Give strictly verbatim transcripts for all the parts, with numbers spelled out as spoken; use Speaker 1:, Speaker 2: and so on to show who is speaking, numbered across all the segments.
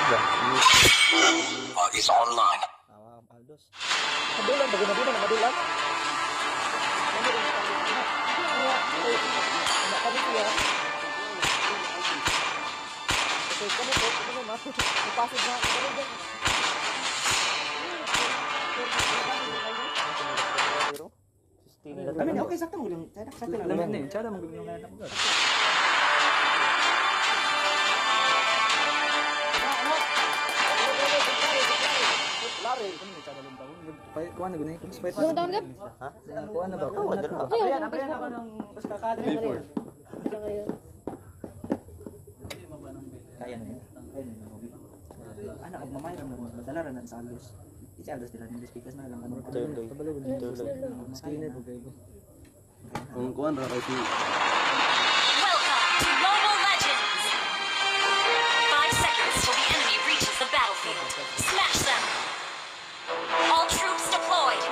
Speaker 1: Uh, is online.
Speaker 2: Awam Aldos. Madulan bago na din madulan. Kami siya. Okay, kami po, kami ma. Ipasok na kami diyan. Kami na okay sakto mo lang. Sada sakto lang. Laman ni, sada mo gulo nga anak mo. Lari, kami ni sada lumbaw. Kuan na gunay, kung spite.
Speaker 3: Yung down gap?
Speaker 2: Ha? Kuan na ba? Kuan na ba?
Speaker 3: Ayan,
Speaker 2: Apriyan ako ng kaskakada.
Speaker 3: Kaya
Speaker 2: Kaya na yun. Anak, ang mamay ram mo, madala na sa Aldos. Isi Aldos nila, hindi speakers na lang. Ano,
Speaker 4: Tuloy. Tuloy.
Speaker 2: maskine po kayo.
Speaker 4: Kung kuan ra kay
Speaker 5: Welcome to Mobile Legends! Five seconds till the enemy reaches the battlefield. Smash them! All troops deployed!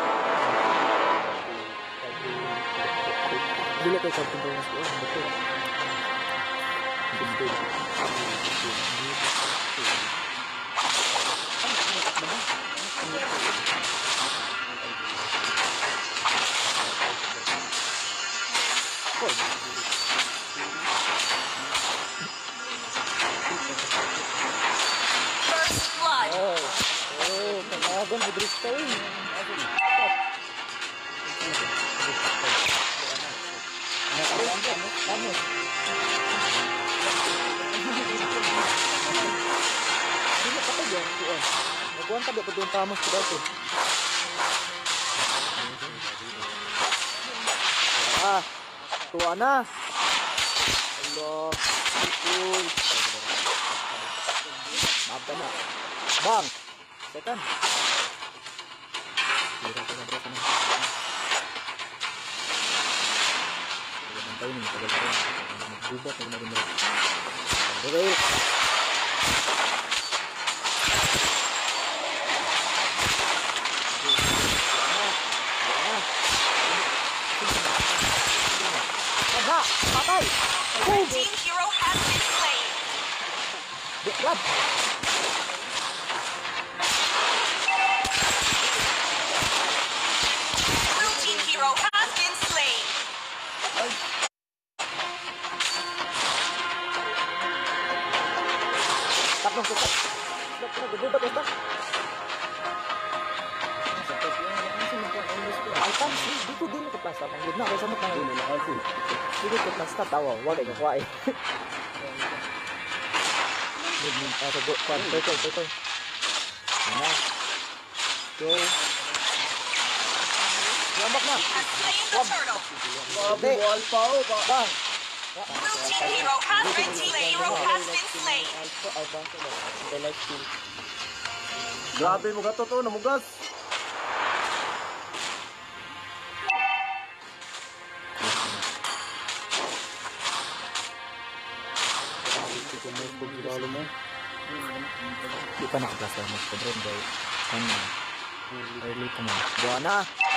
Speaker 4: dili kay sa pinto mas ko. Betul. Betul.
Speaker 5: First blood!
Speaker 2: Oh, oh, panagon mo Dristo yun. Nakalaan ka, no? Kamo. Hindi na kapag yan, tuon. Nagkuhan ka ba pa doon tamos ko dito? Ah, tuwa na. Allah, cool. Maaf ka na. Bang! Second. Tira ka na, tira ka na. Tayo nih, tagal tayo. Magbubat na rin rin. Okay. Aha! Patay!
Speaker 5: Red team hero has been slain!
Speaker 2: Biklab!
Speaker 5: Blue team hero has been slain!
Speaker 2: Tatlong tutak. Tatlong gugubat ito. Alpan, dito din ko plasta. Panggod na, kaysa mo panggod. Dito ko plasta, tawa. Wala yung kuha eh. Toy, toy, toy, toy. Ano? Okay. Lambak na.
Speaker 5: Has slain the turtle!
Speaker 2: Hindi. Bang.
Speaker 5: Blue team hero has red team hero has been slain!
Speaker 4: Grabe mo gato to, namugas.
Speaker 2: Di pa nakaplasta mo sa drone guys. Ano? Early pa mo. Buwan na.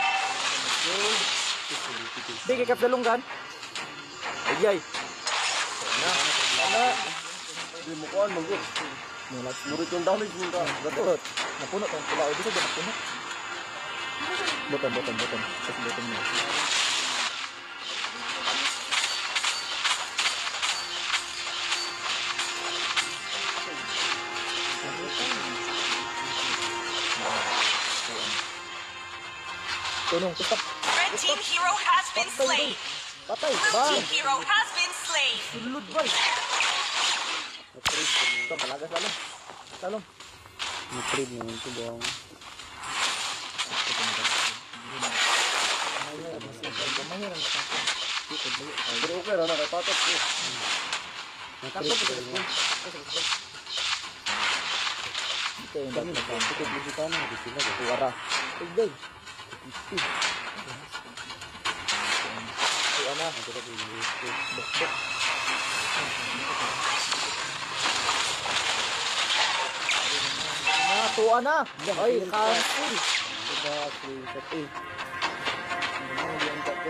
Speaker 2: Di kikap dalunggan. Ayay. Na. Na.
Speaker 4: Di mo kuan manggut.
Speaker 2: Mulat.
Speaker 4: Murid yung damage mo ka.
Speaker 2: Gatot. Napuno tong pula. Bisa dia napuno. Button, button, button. Terus button mo. Tunong, tetap.
Speaker 5: Red team hero has been slain!
Speaker 2: Patay,
Speaker 5: Blue
Speaker 2: bang.
Speaker 5: team hero has been slain!
Speaker 2: Sulod, boy. Ito, palagas lalong. Lalong.
Speaker 4: Murid mo ito bang. Pero okay ra na kay patot ko.
Speaker 2: Ito yung dami nagpapikit mo dito na. Hindi sila, kuwara. Tigday. Kuha na. Buk-buk. Na, tuwa na. Ay, cancel. Diba, screenshot eh. Ano yung tato?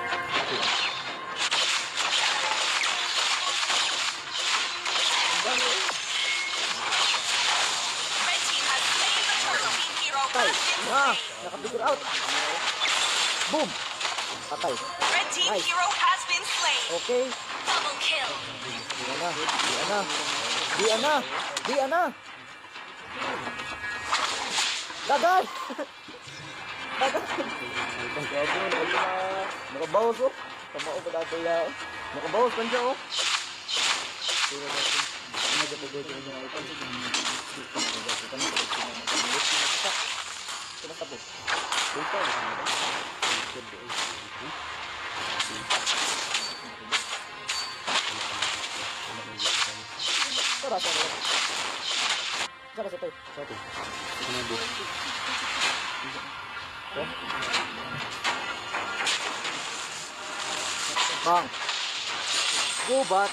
Speaker 2: Dami Nakapikir out. Boom. Patay.
Speaker 5: Red team
Speaker 2: Nice.
Speaker 5: hero has been slain.
Speaker 2: Okay.
Speaker 5: Double kill.
Speaker 2: Di ana. Di ana. Di ana. Di ana. Dagan. Dagan.
Speaker 4: Nakabawas oh.
Speaker 2: Kamao pa dato ya.
Speaker 4: Nakabawas kan siya oh.
Speaker 2: Tara, tara. Tara sa tayo. Satu. Bang. Gubat.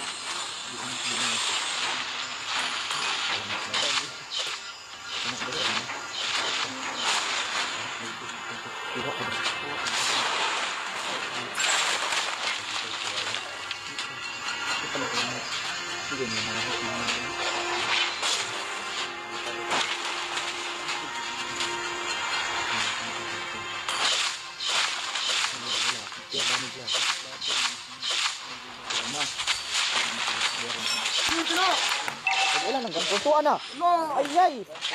Speaker 2: Wala nang ganito. Tuwa na. Ay, ay.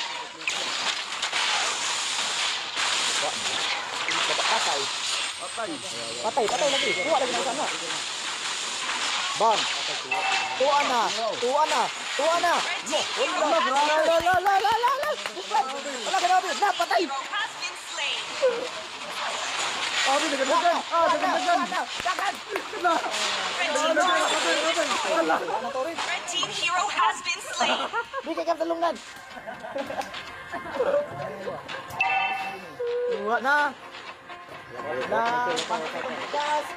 Speaker 2: Patay.
Speaker 4: Patay.
Speaker 2: Patay, patay lagi. Tuwa lagi na sana. Bang. Tuwa na. Tuwa na. Tuwa na. Wala, wala, wala, wala, wala, wala. Wala ka nabi. Na, patay.
Speaker 5: Hero has been slain.
Speaker 4: Ah, di dagan. Ah, dagan dagan.
Speaker 2: Dagan.
Speaker 5: Red team, Red team hero has been slain.
Speaker 2: Di kay kang talungan. Tuwa na. Na. Pagkas.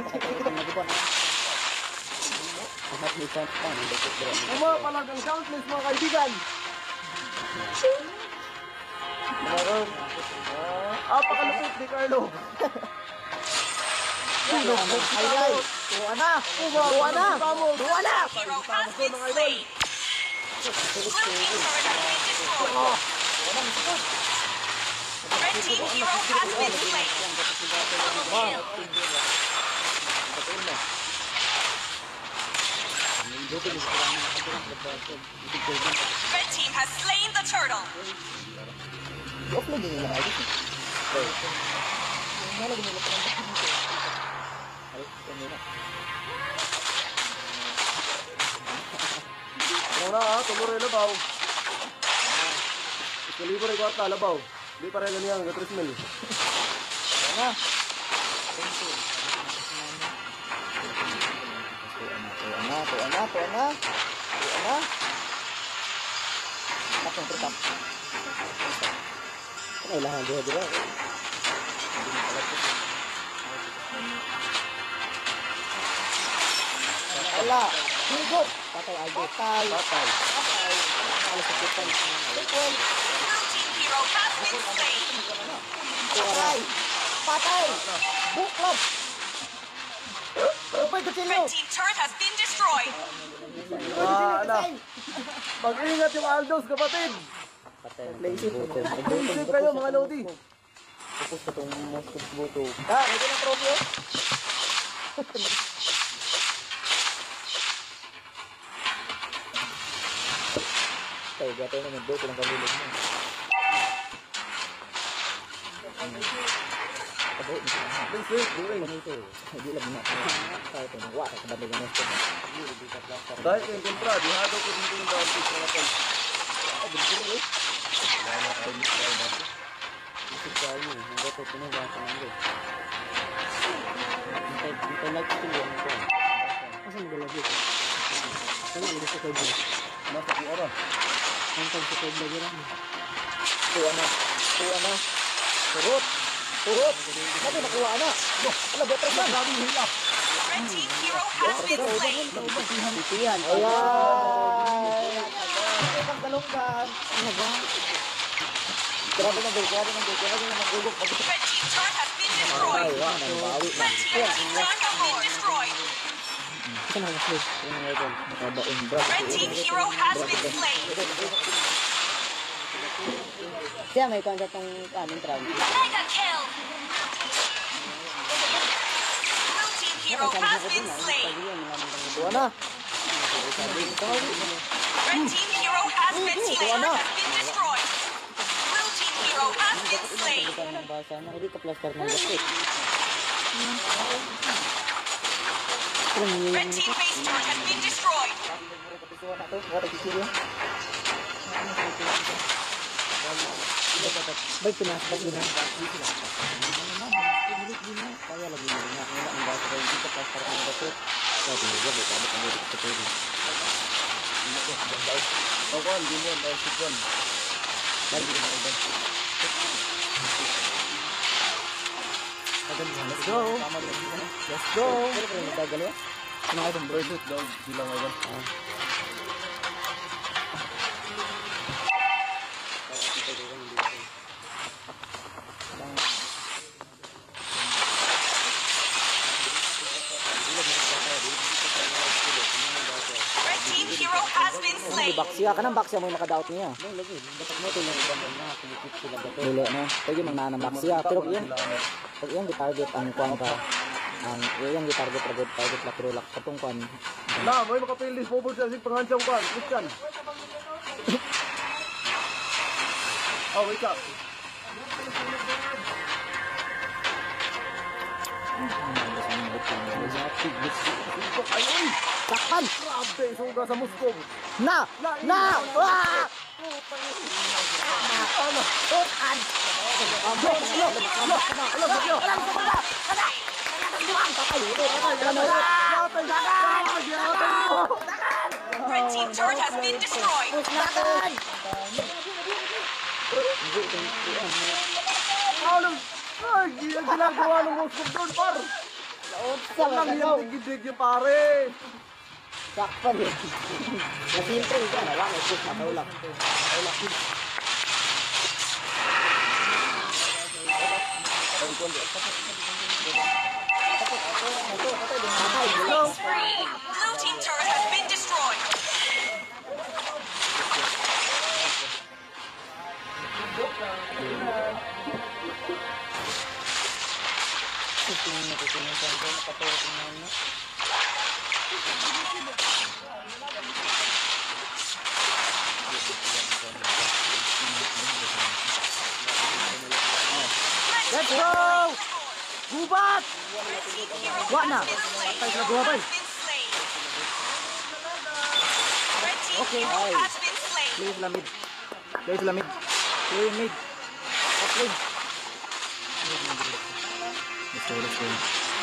Speaker 4: Uma palagang countless mga kaibigan. Meron. Ah, pakalupit ni Carlo.
Speaker 2: Ay, ay. Tuwa na. Tuwa na. Tuwa na.
Speaker 5: Hero has been slain. Blue team turret has been destroyed. Red team hero has been slain. Double kill. Red team has slain the turtle.
Speaker 2: I-offload din nila kayo. Nalagyan nila pa ng ay, ano na.
Speaker 4: Ano na ah, tumuro yung labaw. Ikalibo rin kwarta, labaw. Di pa rin ganyan, gatris mil.
Speaker 2: Tuwa na. Tuwa na, tuwa na, tuwa na. Tuwa na. Takong pertap. Kailangan dua-dua. Wala. Higot. Patay Aldo. Patay. Patay. Patay. Alas sa kitang. Equal.
Speaker 5: Blue team hero has been slain.
Speaker 2: Patay. Patay. Buklop. Upay kutsilyo.
Speaker 5: Red team turret has been destroyed.
Speaker 4: Ah, ano? Mag-ingat yung Aldos, kapatid.
Speaker 2: Lazy.
Speaker 4: Isip kayo mga Lodi.
Speaker 2: Tapos na itong most buto. Ah, ito na trophy oh. Tayo, gatay na nagbuto ng kalulog mo. Pagawin mo siya.
Speaker 4: Isip, buwing.
Speaker 2: Ito, hindi lang na. Tayo ito, nagwata sa bandang ng nesto.
Speaker 4: Dahil yung kontra, dihado ko dito yung bounty sa mga pal.
Speaker 2: Ah, bilhin eh. Wala kayo ni Sky natin. Isip tayo, ang gato pinagasa ng ito. Hintay like ito yung ito. Asa mo galagi? Kaya ang gusto ko dito.
Speaker 4: Nasa kung ara.
Speaker 2: Ang pag-sukod na gano'n. Tuwa na. Tuwa na. Turot. Turot. Sabi nakuha na. Ala, better man.
Speaker 5: Red team hero has been slain.
Speaker 2: Titihan. Ayan. Ang galunggan. Grabe ng gulog. Grabe ng gulog. Grabe ng gulog.
Speaker 5: Red team turret has been
Speaker 2: Ay,
Speaker 5: destroyed.
Speaker 2: wala na. Bawi na.
Speaker 5: Red team turret has been destroyed.
Speaker 2: Ito na mas Yung mga ito. Nakabaon.
Speaker 5: Red team hero has been slain.
Speaker 2: Siya may kung sa itong kanin trap.
Speaker 5: Mega kill! Blue team hero has been slain.
Speaker 2: Tuwa na.
Speaker 5: Red team hero has been slain. Has been destroyed. Blue team hero has been slain.
Speaker 2: Ang basa na, hindi ka plaster ng gapit.
Speaker 5: Red team base turret has been destroyed.
Speaker 2: Baik pinas, baik pinas. Kaya lagi na wala ang basa kay hindi ka plaster ng gapit. Sabi niya, baik ada kami dito sa tuloy.
Speaker 4: Pagkuhan, ginian, dahil sikuan.
Speaker 2: Lagi na uban. Let's go. Let's go. Pero pero nagdagal ya.
Speaker 4: Ano nga itong bracelet daw, bilang nga
Speaker 2: Ah.
Speaker 5: Red team hero has been slain.
Speaker 2: Baksya ka nang baksya mo yung nakadaot niya. Dapat mo tuloy yung na kumikip sila gato. Dili no. Pwede mang nanang baksya pero yan pag yan gi-target ang kuan ka. Ang yan gi-target target target la pero lak katong kuan.
Speaker 4: Na, may makapilis po po siya si pangansang kuhan. Christian. Oh, wake up. Ayun!
Speaker 2: Sakpan!
Speaker 4: Grabe, suga sa muskog.
Speaker 2: Na! Na! Wah!
Speaker 4: Ano?
Speaker 2: Tutan! Alo! Alo! Alo! Alo! Alo! Alo!
Speaker 5: Red team turret has been destroyed.
Speaker 4: Ano? Ay, ang ginagawa ng muskog doon, par. Walang yung tigid yung pare.
Speaker 2: Sakpan eh. Nasimple ka na lang. Ipus na kaulak.
Speaker 5: Killing spree. Blue team turret has been destroyed.
Speaker 2: Let's go! Gubat!
Speaker 5: Red team hero
Speaker 2: Wa na.
Speaker 5: has been slain.
Speaker 2: Patay sila,
Speaker 5: Hero
Speaker 2: guwabay.
Speaker 5: has been slain. Red team
Speaker 2: Okay,
Speaker 5: hero
Speaker 2: ay.
Speaker 5: has been slain.
Speaker 2: Play sila mid. Play sila mid. Play mid. Top lane. Let's go, let's go.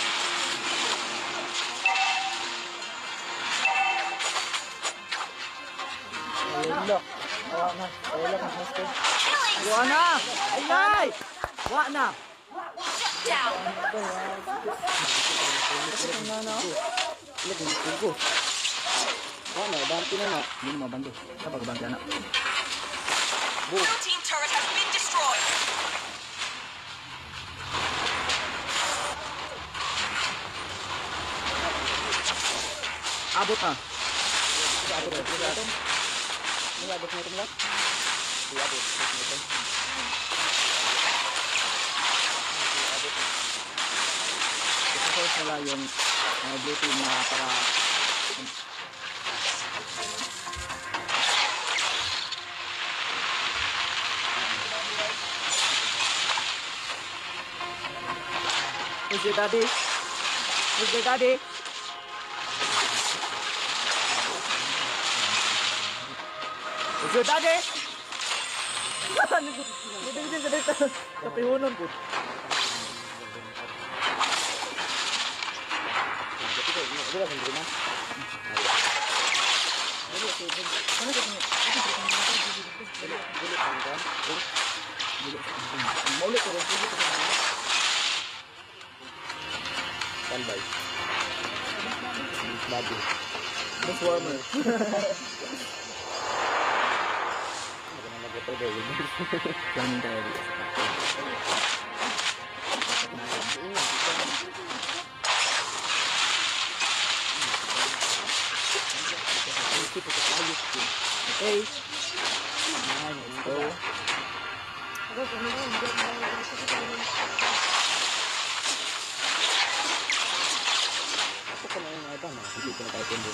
Speaker 2: Ayun lang. Awa na. Ayun lang. Let's go.
Speaker 5: Killing
Speaker 2: Wa na! Ay! Wa na!
Speaker 5: shut down.
Speaker 2: Na na. Lagi tugo. Wa na, banti na na. Hindi mo mabanti. Kapag banti na.
Speaker 5: Blue team turret has been destroyed.
Speaker 2: Abot na. Abot na. May abot na ito lang. May abot. Ito pala yung uh, blue team na para Where's your daddy? Where's your daddy? Where's your daddy? Hindi din sa dito. Kapihunan po. Maulit ko rin. Standby. Bago. Mas warmer. Planning tayo dito. Okay. Let's go. Ako pa na yung mga ibang, hindi ko na tayo kundi.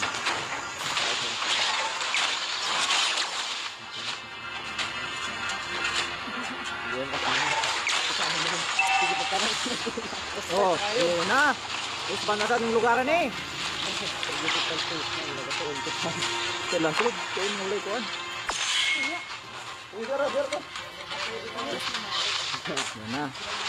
Speaker 2: Oh, yun na. Terus ba na sa ating lugaran eh? Kailan sulod? Kaya yung mulay ko an. Yun na.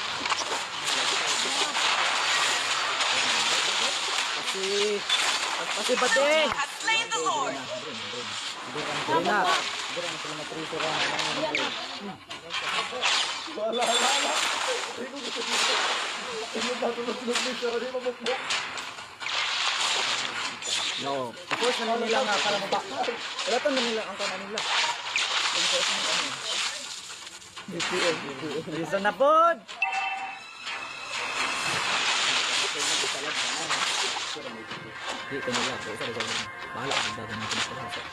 Speaker 2: Kasi, kasi ba din?
Speaker 5: Has slain the Lord.
Speaker 2: Yun na. Yun na.
Speaker 4: Wala, wala, wala. Hindi ko gusto dito. Hindi ko natulog-tulog ni Sir. Hindi mabukbuk.
Speaker 2: No. Tapos na nila nga para maba. Wala to na nila ang kanan nila. Bisa na pod. Dito nila. Bahala ka ba ng pinapalasa.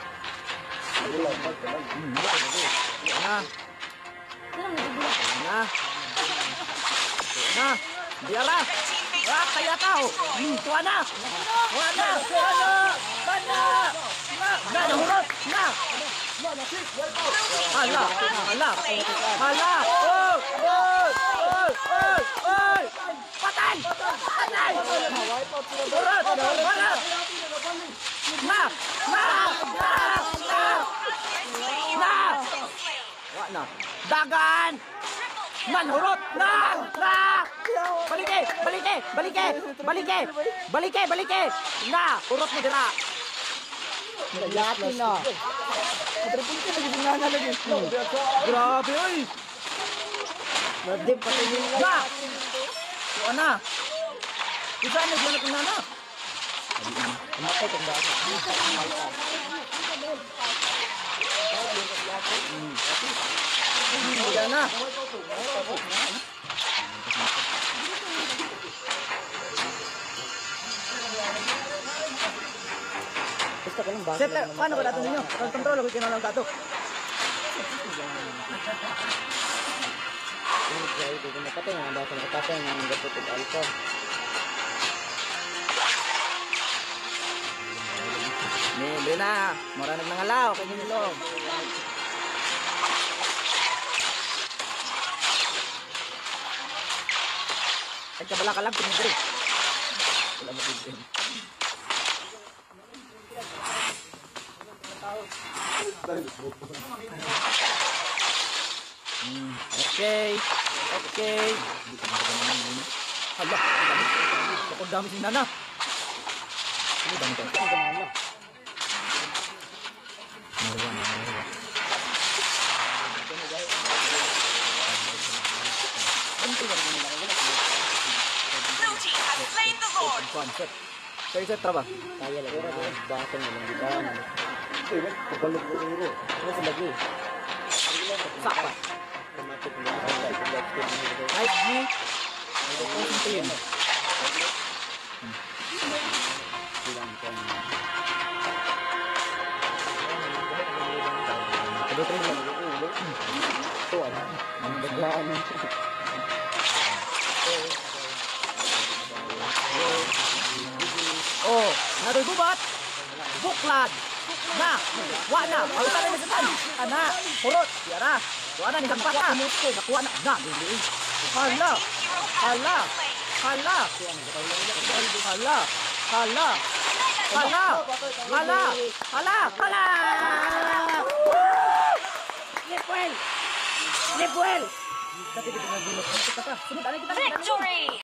Speaker 2: Yan na. Yan na. Yan na. Biara. Ah, kaya tao. Hmm, tuwa na. Tuwa na. Tuwa na. Bana. Na, nahurot. Na. Hala. Hala. Hala. Oh. Oh. Oh. Oh. Oh. Patay. Patay. Hurot. Hurot. Na. Na. Na. Na. Na. Wa na. Dagan. Manhurot. Na. Na. Balike, balike, balike, balike, balike, balike. Na, urot mo dira. Latin na. Matrapulite lagi dinana lagi. Grabe oy. Madip pati nila. Na. Tuwa na. Isa na diyan na nana. Amatay tong dati. Diyan na. Set, paano ba dato ninyo? Kontrol ako kinalang dato. Hindi na, mura nagnangalaw kay Nilong. Ay kabala ka lang pinidri. Wala mo pinidri. Hmm, okay. Okay. Hala, ako dami si Nana. Ini dami ka. Marwan, marwan.
Speaker 5: Blue team has slain the Lord.
Speaker 2: Concept. Kayo sa trabaho. Kaya lang. Bakit mo lang dito? Kapalog ko rin rin. Ano sa lagi? Sakpa. Nice view. Ito po yung team. Ito po yung ito ano? Ang baglaan. Oh, naroy bubat. Buklad. Na, wa na, palitan na sa tan. Ana, purot, biara. Wa na ni sampat na. Nakuha na, na, dili. Hala. Hala. Hala. Hala. Hala. Hala. Hala. Hala. Hala. Lepuel. Lepuel.
Speaker 5: Victory!